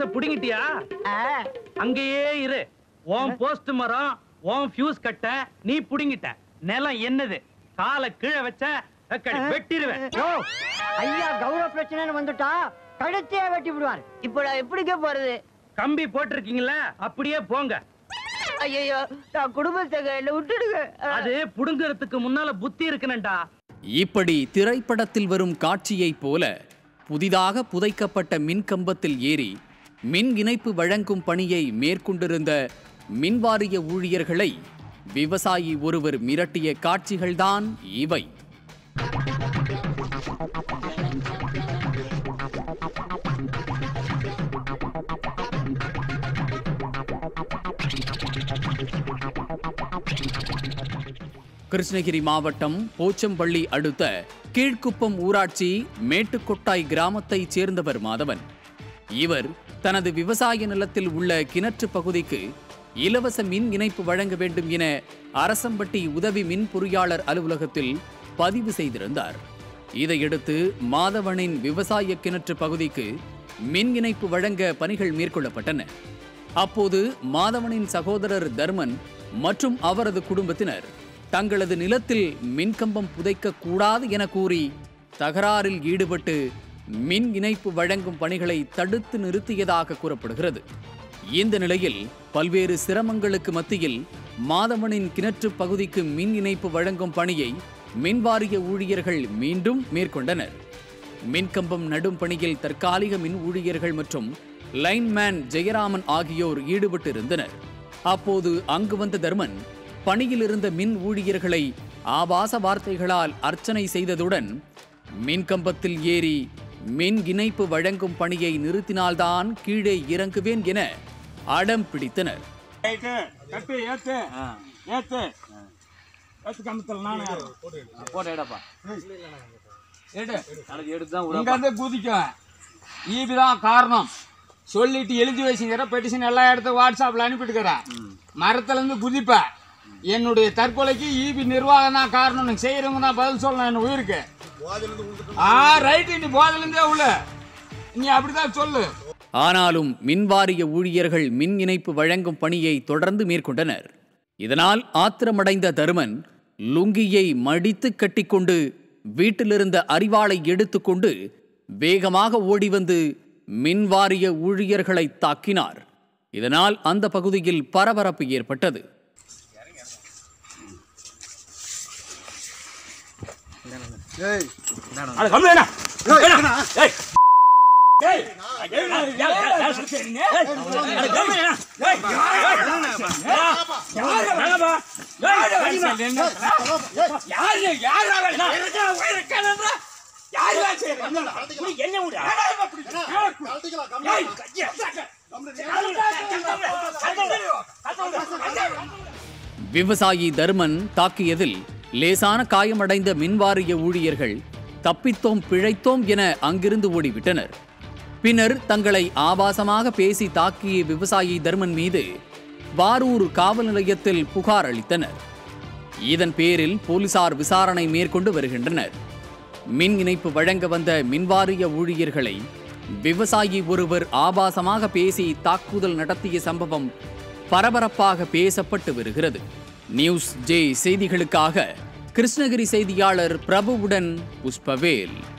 ஃபியூஸ புடிங்கிட்டியா? அங்கேயே இரு. உன் போஸ்ட் மரம், உன் ஃபியூஸ் கட்ட நீ புடிங்கிட்ட. நிலம் என்னது? கால கீழே வச்ச வெட்டிடுவேன். ஐயா கௌரவ பிரச்சனை வந்துட்டா கழுத்தையே வெட்டி விடுவார். இப்ப நான் எப்படிக்க போறது? கம்பி போட்டிருக்கீங்களா? அப்படியே போங்க. ஐயோ நான் குடும்பத்தை விட்டுடுங்க. அது புடுங்கிறதுக்கு முன்னால புத்தி இருக்கணும்டா. இப்படி திரைப்படத்தில் வரும் காட்சியைப் போல புதிதாக புதைக்கப்பட்ட மின் கம்பத்தில் ஏறி மின் இணைப்பு வழங்கும் பணியை மேற்கொண்டிருந்த மின்வாரிய ஊழியர்களை விவசாயி ஒருவர் மிரட்டிய காட்சிகள்தான் இவை. கிருஷ்ணகிரி மாவட்டம் போச்சம்பள்ளி அடுத்த கீழ்குப்பம் ஊராட்சி மேட்டுக்கொட்டாய் கிராமத்தைச் சேர்ந்தவர் மாதவன். இவர் தனது விவசாய நிலத்தில் உள்ள கிணற்று பகுதிக்கு இலவச மின் இணைப்பு வழங்க வேண்டும் என அரசம்பட்டி உதவி மின் பொறியாளர் அலுவலகத்தில் பதிவு செய்திருந்தார். இதையடுத்து மாதவனின் விவசாய கிணற்று பகுதிக்கு மின் இணைப்பு வழங்க பணிகள் மேற்கொள்ளப்பட்டன. அப்போது மாதவனின் சகோதரர் தர்மன் மற்றும் அவரது குடும்பத்தினர் தங்களது நிலத்தில் மின்கம்பம் புதைக்க கூடாது என கூறி தகராறில் ஈடுபட்டு மின் இணைப்பு வழங்கும் பணிகளை தடுத்து நிறுத்தியதாக கூறப்படுகிறது. இந்த நிலையில் பல்வேறு சிரமங்களுக்கு மத்தியில் மாதவனின் கிணற்று பகுதிக்கு மின் இணைப்பு வழங்கும் பணியை மின்வாரிய ஊழியர்கள் மீண்டும் மேற்கொண்டனர். மின்கம்பம் நடும் பணியில் தற்காலிக மின் ஊழியர்கள் மற்றும் லைன்மேன் ஜெயராமன் ஆகியோர் ஈடுபட்டிருந்தனர். அப்போது அங்கு வந்த தர்மன் பணியில் இருந்த மின் ஊழியர்களை ஆபாச வார்த்தைகளால் அர்ச்சனை செய்ததுடன் மின்கம்பத்தில் ஏறி மின் இணைப்பு வழங்கும் பணியை நிறுத்தினால்தான் கீழே இறங்குவேன் என அடம் பிடித்தனர். காரணம் சொல்லிட்டு எழுதி வச்சுக்கிற பெட்டிஷன் எல்லா இடத்துல வாட்ஸ்அப்ல அனுப்பிட்டுக்கிறேன். மரத்துல இருந்து குதிப்ப என்னுடைய தற்கொலைக்கு ஈபி நிர்வாகம் தான் காரணம். செய்யறவங்க தான் பதில் சொல்லணும். என் உயிருக்கு ரைட்டு. நீ போதிலிருந்தே உள்ள நீ அப்படிதான் சொல்லு. ஆனாலும் மின்வாரிய ஊழியர்கள் மின் இணைப்பு வழங்கும் பணியை தொடர்ந்து மேற்கொண்டனர். இதனால் ஆத்திரமடைந்த தருமன் லுங்கியை மடித்து கட்டிக்கொண்டு வீட்டிலிருந்த அரிவாளை எடுத்துக்கொண்டு வேகமாக ஓடி வந்து மின்வாரிய ஊழியர்களை தாக்கினார். இதனால் அந்த பகுதியில் பரபரப்பு ஏற்பட்டது. விவசாயி தர்மன் தாக்கியதில் லேசான காயமடைந்த மின்வாரிய ஊழியர்கள் தப்பித்தோம் பிழைத்தோம் என அங்கிருந்து ஓடிவிட்டனர். பின்னர் தங்களை ஆபாசமாக பேசி தாக்கிய விவசாயி தர்மன் மீது வாரூர் காவல் நிலையத்தில் புகார் அளித்தனர். இதன் பேரில் போலீசார் விசாரணை மேற்கொண்டு வருகின்றனர். மின் இணைப்பு வழங்க வந்த மின்வாரிய ஊழியர்களை விவசாயி ஒருவர் ஆபாசமாக பேசி தாக்குதல் நடத்திய சம்பவம் பரபரப்பாக பேசப்பட்டு வருகிறது. நியூஸ் ஜே செய்திகளுக்காக கிருஷ்ணகிரி செய்தியாளர் பிரபுவுடன் புஷ்பவேல்.